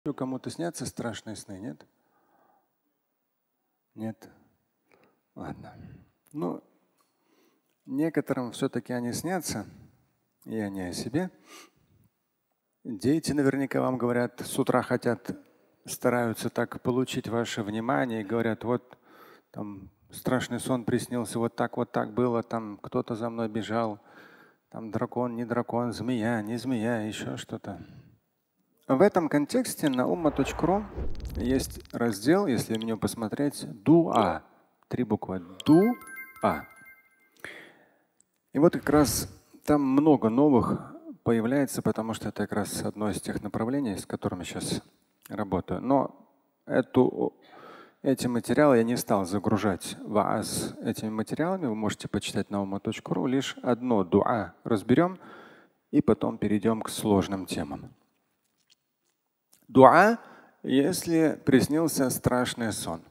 Кому-то снятся страшные сны, нет? Нет? Ладно. Ну, некоторым все-таки они снятся, и они о себе. Дети наверняка вам говорят, с утра хотят, стараются так получить ваше внимание и говорят, вот там страшный сон приснился, вот так было, там кто-то за мной бежал, там дракон, не дракон, змея, не змея, еще что-то. В этом контексте на umma.ru есть раздел, если в него посмотреть, дуа. 3 буквы. Дуа. И вот как раз там много новых появляется, потому что это как раз одно из тех направлений, с которыми сейчас работаю. Но эти материалы я не стал загружать вас этими материалами. Вы можете почитать на umma.ru. Лишь одно дуа разберем и потом перейдем к сложным темам. Дуа, если приснился страшный сон.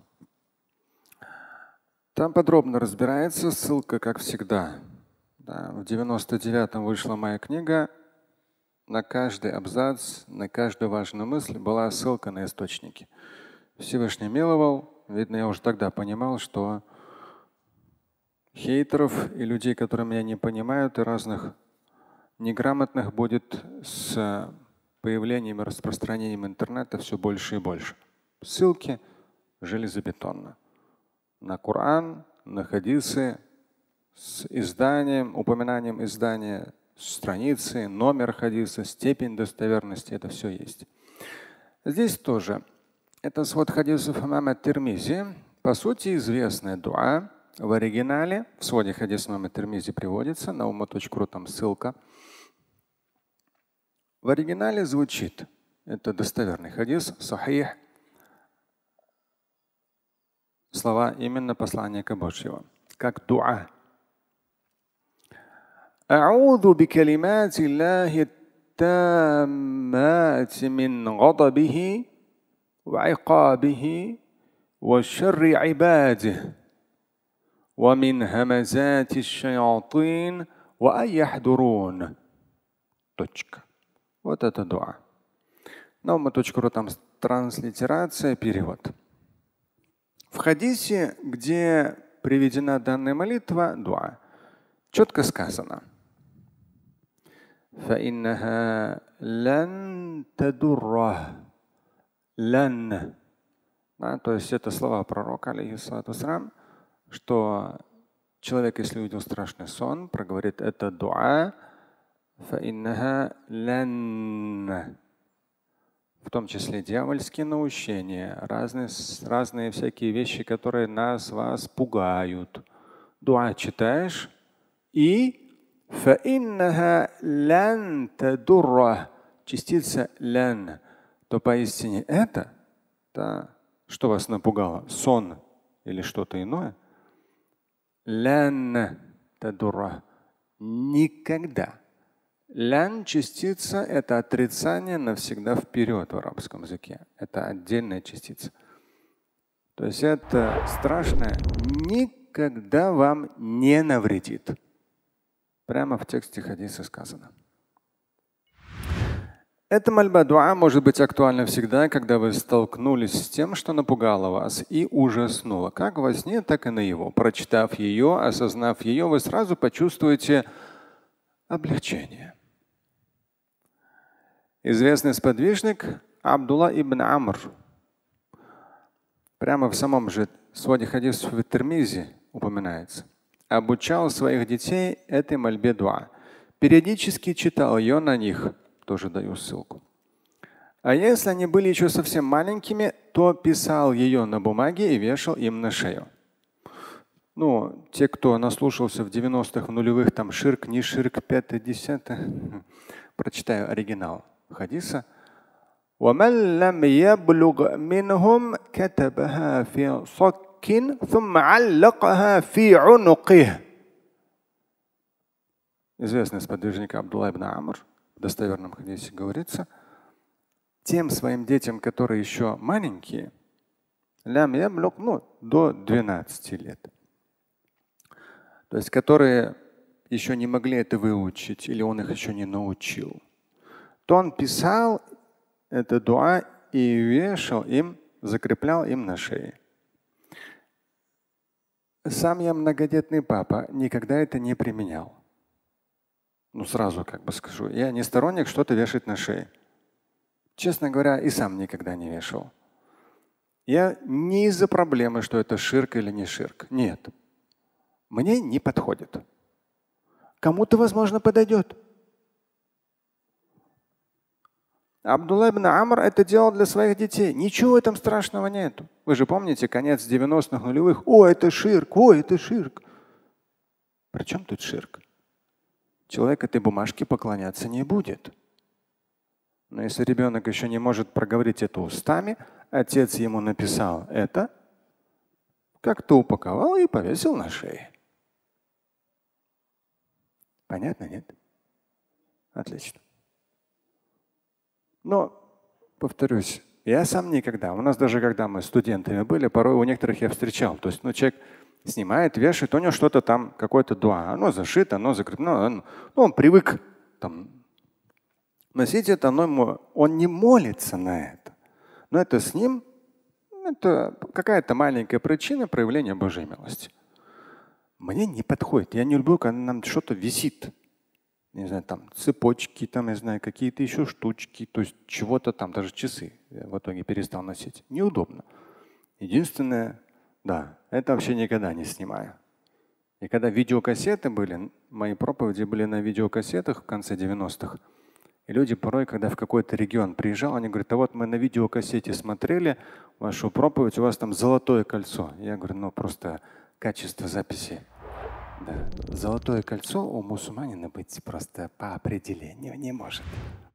Там подробно разбирается, ссылка, как всегда. Да, в 99-м вышла моя книга. На каждый абзац, на каждую важную мысль была ссылка на источники. Всевышний миловал. Видно, я уже тогда понимал, что хейтеров и людей, которые меня не понимают, и разных неграмотных будет с появлением и распространением интернета все больше и больше. Ссылки железобетонно. На Коран, на хадисы, с изданием, упоминанием издания, страницы, номер хадиса, степень достоверности, это все есть. Здесь тоже. Это свод хадисов имама Тирмизи. По сути, известная дуа в оригинале. В своде хадисов имама Тирмизи приводится. На umma.ru там ссылка. В оригинале звучит, это достоверный хадис, сахих, слова именно посланника Божьего, как дуа. أعوذ بكلمات الله التامات من غضبه وعقابه وشر عباده ومن همزات الشياطين وأن يحضرون. Вот это дуа. На umma.ru там транслитерация, перевод. В хадисе, где приведена данная молитва, дуа, четко сказано. فإنها لن تضره. لن. То есть это слова пророка, алейхиссалату вассалям, что человек, если увидел страшный сон, проговорит это дуа, فإنها لن. В том числе дьявольские наущения, разные всякие вещи, которые вас пугают. Дуа читаешь и فإنها لن تضره, частица лен, то поистине это, что вас напугало, сон или что-то иное, лен тадурра, никогда. Лян частица – это отрицание навсегда вперед в арабском языке. Это отдельная частица. То есть это страшное никогда вам не навредит. Прямо в тексте хадиса сказано. Эта мольба дуа может быть актуальна всегда, когда вы столкнулись с тем, что напугало вас и ужаснуло. Как во сне, так и наяву. Прочитав ее, осознав ее, вы сразу почувствуете облегчение. Известный сподвижник Абдулла ибн Амр прямо в самом же своде хадисов в Тирмизи упоминается. Обучал своих детей этой мольбе дуа. Периодически читал ее на них. Тоже даю ссылку. А если они были еще совсем маленькими, то писал ее на бумаге и вешал им на шею. Ну, те, кто наслушался в 90-х, в нулевых, там ширк, не ширк, 5-10, прочитаю оригинал хадиса. ومن لم يبلغ منهم كتبها في صك ثم علقها في عنقه. Известный сподвижник Абдулла ибн Амр, в достоверном хадисе говорится, тем своим детям, которые еще маленькие, до 12 лет, то есть которые еще не могли это выучить или он их еще не научил, то он писал это дуа и вешал им, закреплял им на шее. Сам я многодетный папа, никогда это не применял. Ну, сразу как бы скажу, я не сторонник что-то вешать на шее. Честно говоря, и сам никогда не вешал. Я не из-за проблемы, что это ширк или не ширк. Нет. Мне не подходит. Кому-то, возможно, подойдет. Абдулла ибн Амр это делал для своих детей. Ничего в этом страшного нет. Вы же помните конец 90-х нулевых? О, это ширк, о, это ширк. При чем тут ширк? Человек этой бумажке поклоняться не будет. Но если ребенок еще не может проговорить это устами, отец ему написал это, как-то упаковал и повесил на шее. Понятно, нет? Отлично. Но, повторюсь, я сам никогда. У нас даже когда мы студентами были, порой у некоторых я встречал. То есть, человек снимает, вешает, у него что-то там, какое-то дуа. Оно зашито, оно закреплено. Он привык там носить это, но он не молится на это. Но это с ним, это какая-то маленькая причина проявления Божьей милости. Мне не подходит. Я не люблю, когда нам что-то висит. Не знаю, там цепочки, там, я знаю, какие-то еще штучки, то есть чего-то там, даже часы я в итоге перестал носить. Неудобно. Единственное, да, это вообще никогда не снимаю. И когда видеокассеты были, мои проповеди были на видеокассетах в конце 90-х, и люди порой, когда в какой-то регион приезжал, они говорят, а вот мы на видеокассете смотрели вашу проповедь, у вас там золотое кольцо. Я говорю, ну просто качество записи. Да. Золотое кольцо у мусульманина быть просто по определению не может.